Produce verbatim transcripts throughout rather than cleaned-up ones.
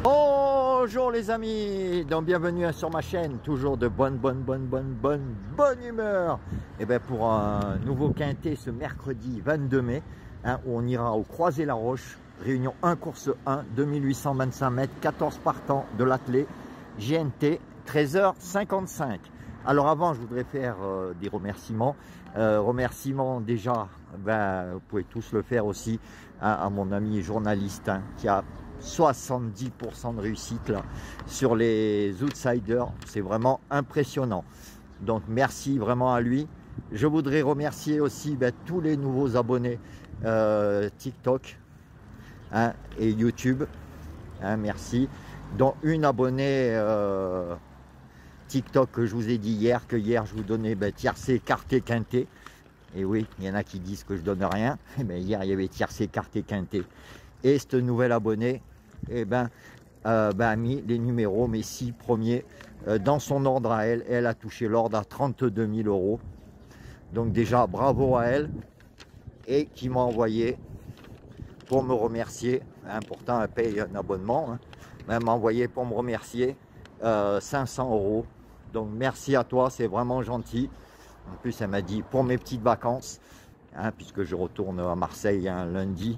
Bonjour les amis, donc bienvenue sur ma chaîne, toujours de bonne, bonne, bonne, bonne, bonne, bonne humeur. Et bien pour un nouveau quintet ce mercredi vingt-deux mai, hein, où on ira au Croisé-la-Roche, réunion un course un, deux mille huit cent vingt-cinq mètres, quatorze partants de l'attelé, G N T, treize heures cinquante-cinq. Alors avant, je voudrais faire euh, des remerciements. Euh, remerciements déjà, ben, vous pouvez tous le faire aussi, hein, à mon ami journaliste, hein, qui a soixante-dix pour cent de réussite là, sur les outsiders. C'est vraiment impressionnant. Donc merci vraiment à lui. Je voudrais remercier aussi ben, tous les nouveaux abonnés euh, TikTok, hein, et YouTube. Hein, merci. Dont une abonnée euh, TikTok que je vous ai dit hier, que hier je vous donnais ben, tiercé, quarté, quinté. Et oui, il y en a qui disent que je donne rien. Mais hier, il y avait tiercé, quarté, quinté. Et cette nouvelle abonnée, eh ben, euh, ben, a mis les numéros, mes six premiers, euh, dans son ordre à elle. Elle a touché l'ordre à trente-deux mille euros. Donc déjà, bravo à elle. Et qui m'a envoyé, pour me remercier, hein, pourtant elle paye un abonnement, hein, mais elle m'a envoyé pour me remercier euh, cinq cents euros. Donc merci à toi, c'est vraiment gentil. En plus, elle m'a dit pour mes petites vacances, hein, puisque je retourne à Marseille un lundi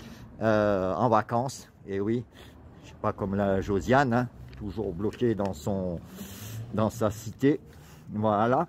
euh, en vacances. Et oui, je suis pas comme la Josiane, hein, toujours bloquée dans son dans sa cité. Voilà.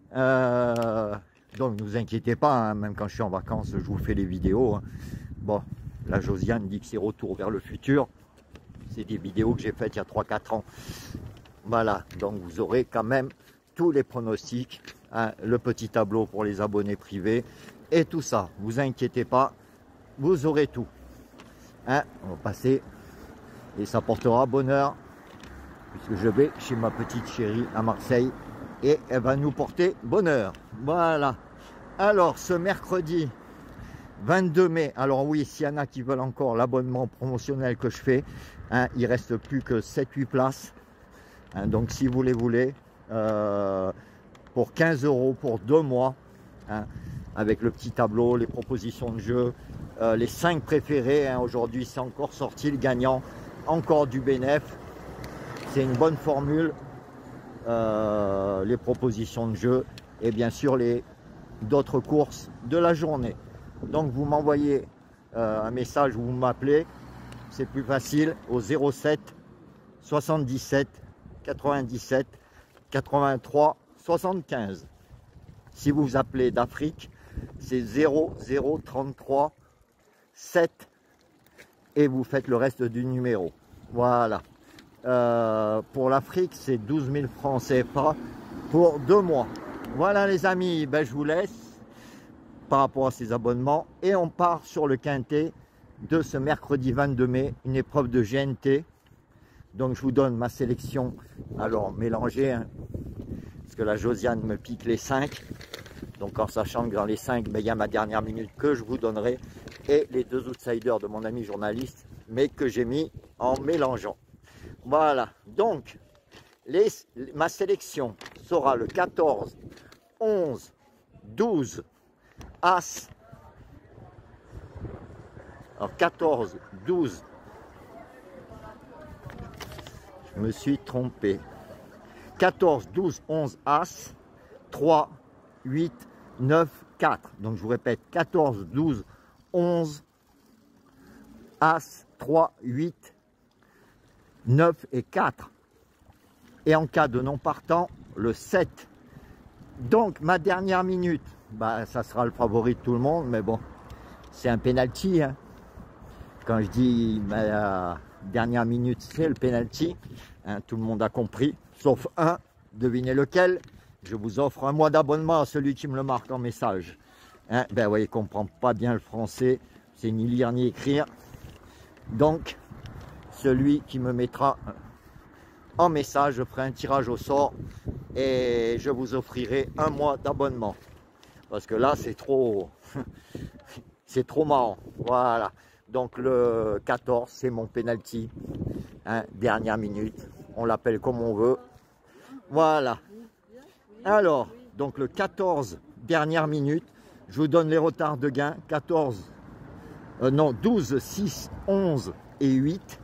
Euh, donc ne vous inquiétez pas, hein, même quand je suis en vacances, je vous fais les vidéos. Hein. Bon, la Josiane dit que c'est retour vers le futur. C'est des vidéos que j'ai faites il y a trois quatre ans. Voilà, donc vous aurez quand même tous les pronostics, hein, le petit tableau pour les abonnés privés et tout ça. Vous inquiétez pas, vous aurez tout. Hein, on va passer et ça portera bonheur puisque je vais chez ma petite chérie à Marseille et elle va nous porter bonheur. Voilà. Alors ce mercredi vingt-deux mai, alors oui, s'il y en a qui veulent encore l'abonnement promotionnel que je fais, hein, il reste plus que sept huit places. Hein, donc si vous les voulez, euh, pour quinze euros pour deux mois, hein, avec le petit tableau, les propositions de jeu, euh, les cinq préférés, hein, aujourd'hui c'est encore sorti le gagnant, encore du bénéf, c'est une bonne formule, euh, les propositions de jeu et bien sûr les d'autres courses de la journée. Donc vous m'envoyez euh, un message ou vous m'appelez, c'est plus facile, au zéro sept soixante-dix-sept quatre-vingt-dix-sept quatre-vingt-trois soixante-quinze. Si vous vous appelez d'Afrique, c'est zéro zéro trente-trois sept et vous faites le reste du numéro. Voilà. Euh, pour l'Afrique, c'est douze mille francs C F A pour deux mois. Voilà les amis, ben, je vous laisse par rapport à ces abonnements et on part sur le quintet de ce mercredi vingt-deux mai, une épreuve de G N T. Donc je vous donne ma sélection, alors mélangée, hein, parce que la Josiane me pique les cinq. Donc en sachant que dans les cinq, ben, il y a ma dernière minute que je vous donnerai et les deux outsiders de mon ami journaliste, mais que j'ai mis en mélangeant. Voilà, donc les, ma sélection sera le quatorze, onze, douze, As. Alors quatorze, douze, je me suis trompé. quatorze, douze, onze, As, trois, huit, neuf, quatre. Donc je vous répète, quatorze, douze, onze, As, trois, huit, neuf et quatre. Et en cas de non partant, le sept. Donc ma dernière minute, bah, ça sera le favori de tout le monde, mais bon, c'est un penalty. Hein. Quand je dis ma dernière minute, c'est le penalty. Hein, tout le monde a compris, sauf un. Devinez lequel? Je vous offre un mois d'abonnement à celui qui me le marque en message. Hein, ben oui, il ne comprend pas bien le français, c'est ni lire ni écrire. Donc, celui qui me mettra en message, je ferai un tirage au sort et je vous offrirai un mois d'abonnement. Parce que là, c'est trop, c'est trop marrant. Voilà. Donc le quatorze, c'est mon penalty. Hein, dernière minute. On l'appelle comme on veut. Voilà. Alors, donc le quatorze, dernière minute. Je vous donne les retards de gain. quatorze, euh, non, douze, six, onze et huit.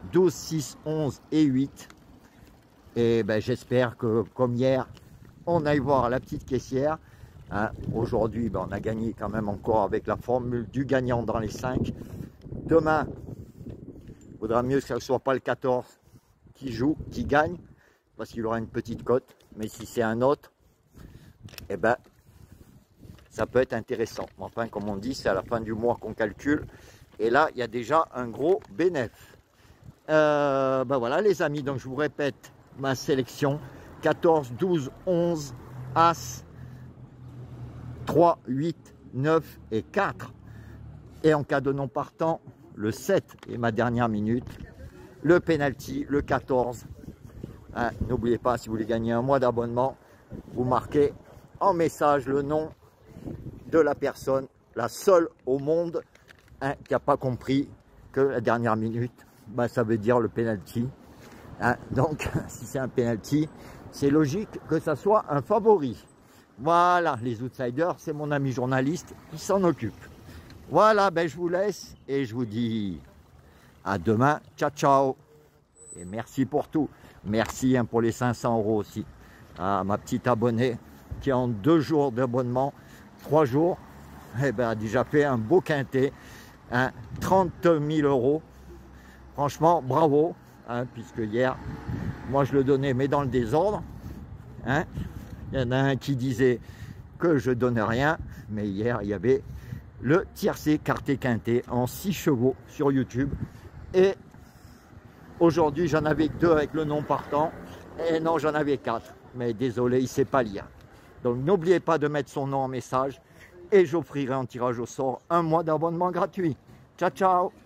douze, six, onze et huit. Et ben, j'espère que comme hier, on aille voir la petite caissière. Hein, aujourd'hui, ben, on a gagné quand même encore avec la formule du gagnant dans les cinq. Demain, il vaudra mieux que ce ne soit pas le quatorze qui joue, qui gagne, parce qu'il aura une petite cote. Mais si c'est un autre, eh ben, ça peut être intéressant. Enfin, comme on dit, c'est à la fin du mois qu'on calcule. Et là, il y a déjà un gros bénéfice. Euh, ben voilà les amis, donc je vous répète ma sélection. quatorze, douze, onze, As, trois, huit, neuf et quatre. Et en cas de non partant, le sept est ma dernière minute. Le penalty, le quatorze. Hein, n'oubliez pas, si vous voulez gagner un mois d'abonnement, vous marquez en message le nom de la personne, la seule au monde hein, qui n'a pas compris que la dernière minute, ben, ça veut dire le penalty. Hein, donc, si c'est un penalty, c'est logique que ça soit un favori. Voilà, les outsiders, c'est mon ami journaliste qui s'en occupe. Voilà, ben, je vous laisse et je vous dis à demain. Ciao, ciao. Et merci pour tout. Merci hein, pour les cinq cents euros aussi. À ma petite abonnée qui en deux jours d'abonnement, trois jours, eh ben, a déjà fait un beau quintet. Hein, trente mille euros. Franchement, bravo. Hein, puisque hier, moi je le donnais, mais dans le désordre. Hein. Il y en a un qui disait que je donne rien. Mais hier, il y avait le tiercé quarté quintet en six chevaux sur YouTube. Et aujourd'hui, j'en avais deux avec le nom partant. Et non, j'en avais quatre. Mais désolé, il ne sait pas lire. Donc n'oubliez pas de mettre son nom en message. Et j'offrirai en tirage au sort un mois d'abonnement gratuit. Ciao, ciao!